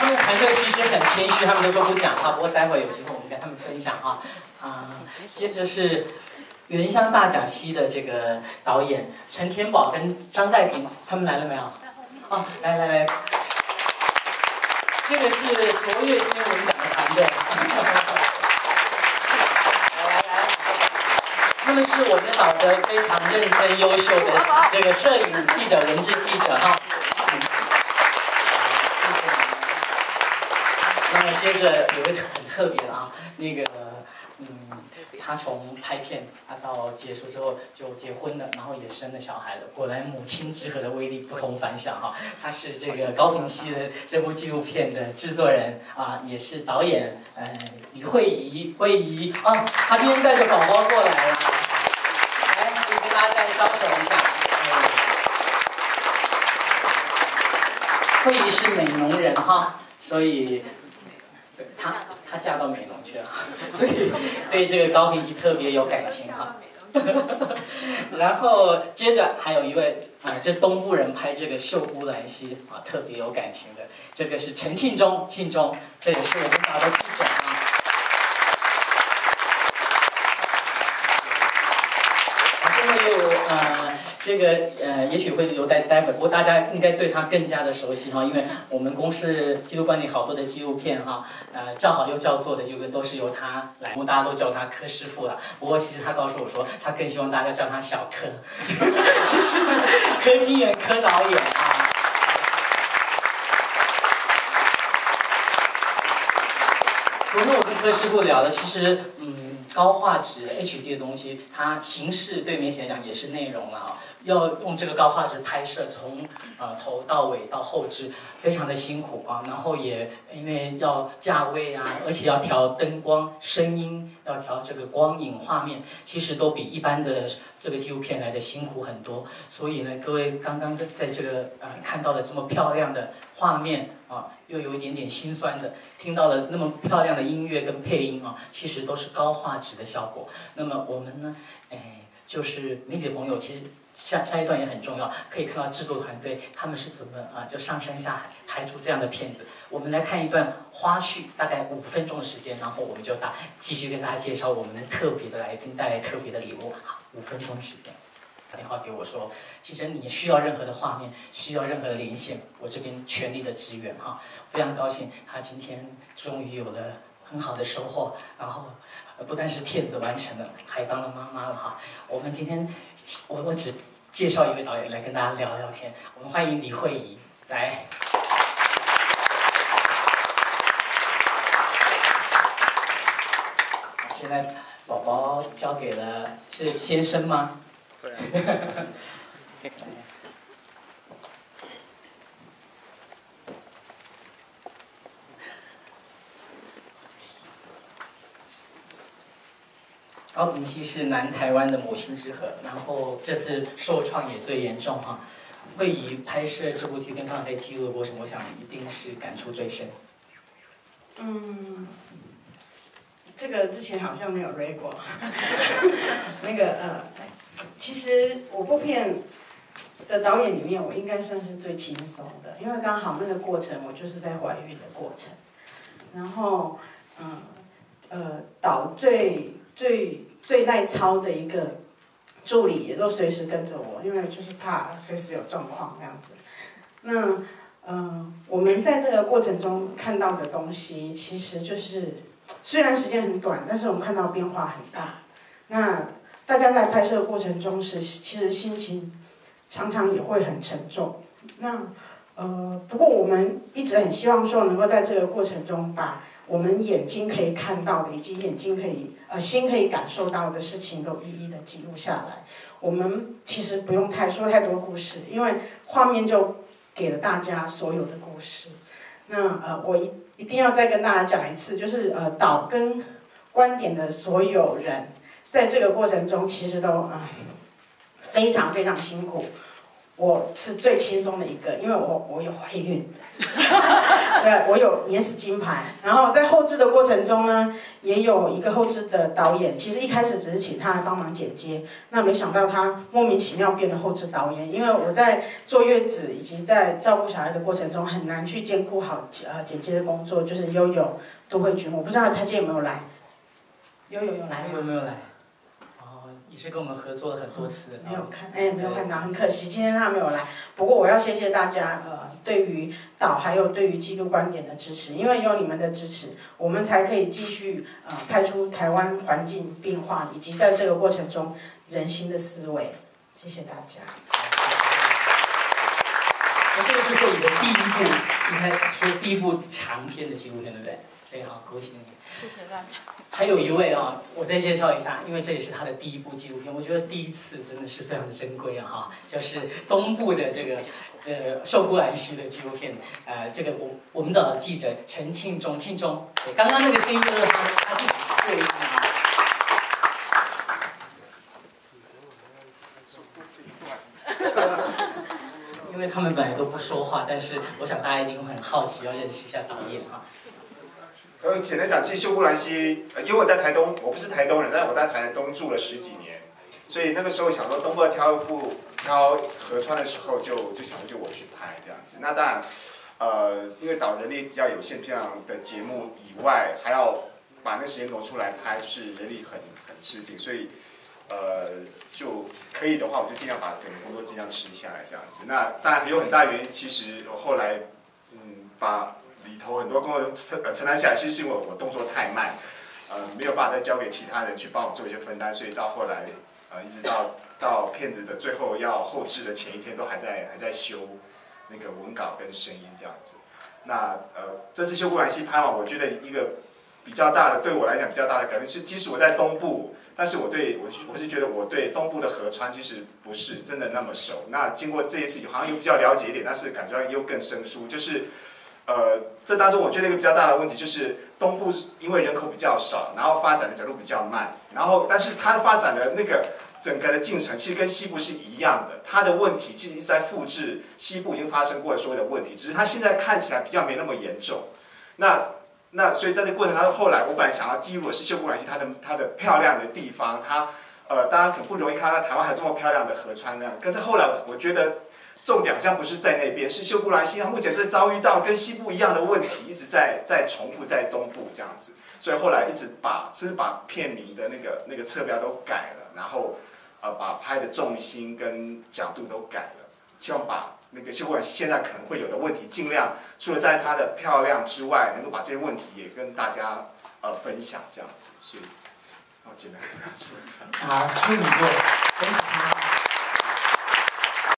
他们团队其实很谦虚，他们都说不讲话，不过待会儿有机会我们跟他们分享啊。接着是原乡大甲溪的这个导演陈天宝跟张代平，他们来了没有？哦，来，这个是卓越新闻奖的团队。来，他们是我们导的非常认真优秀的这个摄影记者、文字记者哈。谢谢你们。那么接着有一个很特别的啊，那个他从拍片到结束之后就结婚了，然后也生了小孩了。果然母亲之河的威力不同凡响哈。他是这个高屏溪的这部纪录片的制作人也是导演李慧仪他今天带着宝宝过来了，来可以跟大家再招手一下。慧仪是美浓人哈，所以对她嫁到美浓去了，所以对这个高屏溪特别有感情哈。然后接着还有一位这东部人拍这个秀姑兰溪特别有感情的，这个是陈庆忠，这也是我们导的记者最后有这个也许会留待会，不过大家应该对他更加的熟悉哈，因为我们公视纪录馆里好多的纪录片哈，叫好又叫座的纪录片都是由他来，大家都叫他柯师傅了。不过其实他告诉我说，他更希望大家叫他小柯，就是柯金元柯导演啊。昨天我跟柯师傅聊了，其实高画质 HD 的东西，它形式对媒体来讲也是内容了啊。要用这个高画质拍摄，从头到尾到后置，非常的辛苦啊。然后也因为要价位而且要调灯光、声音，要调这个光影画面，其实都比一般的这个纪录片来的辛苦很多。所以呢，各位刚刚在这个看到了这么漂亮的画面又有一点点心酸的，听到了那么漂亮的音乐跟配音其实都是高画质的效果。那么我们呢，就是媒体的朋友，其实下一段也很重要，可以看到制作团队他们是怎么就上山下海拍出这样的片子。我们来看一段花絮，大概5分钟的时间，然后我们就继续跟大家介绍我们特别的来宾带来特别的礼物。好，5分钟的时间。打电话给我说，其实你需要任何的画面，需要任何的连线，我这边全力的支援哈。非常高兴，他今天终于有了很好的收获，然后不但是片子完成了，还当了妈妈了哈。我们今天我只介绍一位导演来跟大家聊聊天，我们欢迎李慧仪来。现在宝宝交给了是先生吗？对。高屏溪是南台湾的母亲之河，然后这次受创也最严重哈。慧仪拍摄这部纪录片，放在记录的过程，我想一定是感触最深。 这个之前好像没有 read 过。那个其实5部片的导演里面，我应该算是最轻松的，因为刚好那个过程我就是在怀孕的过程，然后导最耐操的一个助理也都随时跟着我，因为就是怕随时有状况这样子。那我们在这个过程中看到的东西，其实就是虽然时间很短，但是我们看到变化很大。那大家在拍摄的过程中其实心情常常也会很沉重。那不过我们一直很希望说，能够在这个过程中把我们眼睛可以看到的，以及心可以感受到的事情，都一一的记录下来。我们其实不用说太多故事，因为画面就给了大家所有的故事。那我一定要再跟大家讲一次，就是导跟观点的所有人，在这个过程中其实都非常非常辛苦。我是最轻松的一个，因为我有怀孕， 对，我有免死金牌。然后在后制的过程中呢，也有一个后制的导演，其实一开始只是请他来帮忙剪接，那没想到他莫名其妙变了后制导演。因为我在坐月子以及在照顾小孩的过程中，很难去兼顾好剪接的工作。就是悠悠、杜慧君，我不知道他今天有没有来。悠悠有来吗？ 有没有来？也是跟我们合作了很多次的。 没有看，没有看到，很可惜，今天他没有来。不过我要谢谢大家，对于岛还有对于纪录观点的支持，因为有你们的支持，我们才可以继续派出台湾环境变化，以及在这个过程中人心的思维。谢谢大家。 那这个是慧仪的第一部，应该说第一部长篇的纪录片，对不对？非常好，恭喜你。 谢谢大家。 还有一位啊，我再介绍一下，因为这也是他的第一部纪录片，我觉得第一次真的是非常的珍贵啊哈，就是东部的这个秀姑峦溪的纪录片，这个我们的记者陈庆忠，对，刚刚那个声音就是他自己对应的啊。因为他们本来都不说话，但是我想大家一定会很好奇，要认识一下导演哈。 简单讲，其实秀姑峦溪，因为我在台东，我不是台东人，但是我在台东住了10几年，所以那个时候想说东部要挑河川的时候就想说就我去拍这样子。那当然，因为导人力比较有限，这样的节目以外，还要把那时间挪出来拍，就是人力很吃紧，所以就可以的话，我就尽量把整个工作尽量吃下来这样子。那当然有很大原因，其实我后来把里头很多工作承担下来，其实是因为我动作太慢，没有办法再交给其他人去帮我做一些分担，所以到后来一直到片子的最后要后制的前一天，都还在修那个文稿跟声音这样子。那这次秀姑峦溪拍完，我觉得一个比较大的，对我来讲比较大的改变是，即使我在东部，但是我是觉得我对东部的河川其实不是真的那么熟。那经过这一次，好像又比较了解一点，但是感觉又更生疏，就是。这当中我觉得一个比较大的问题就是东部因为人口比较少，然后发展的角度比较慢，然后但是它发展的那个整个的进程其实跟西部是一样的，它的问题其实一直在复制西部已经发生过的所有的问题，只是它现在看起来比较没那么严重。那所以在这个过程当中，后来我本来想要记录的是秀姑峦溪它的漂亮的地方，大家很不容易看到台湾还有这么漂亮的河川那样，可是后来我觉得。重点好像不是在那边，是秀姑峦溪它目前在遭遇到跟西部一样的问题，一直在重复在东部这样子，所以后来一直甚至把片名的那个侧标都改了，然后把拍的重心跟角度都改了，希望把那个秀姑峦溪现在可能会有的问题，尽量除了在它的漂亮之外，能够把这些问题也跟大家分享这样子，所以我简单跟大家说一下。 好，处女座，恭喜他。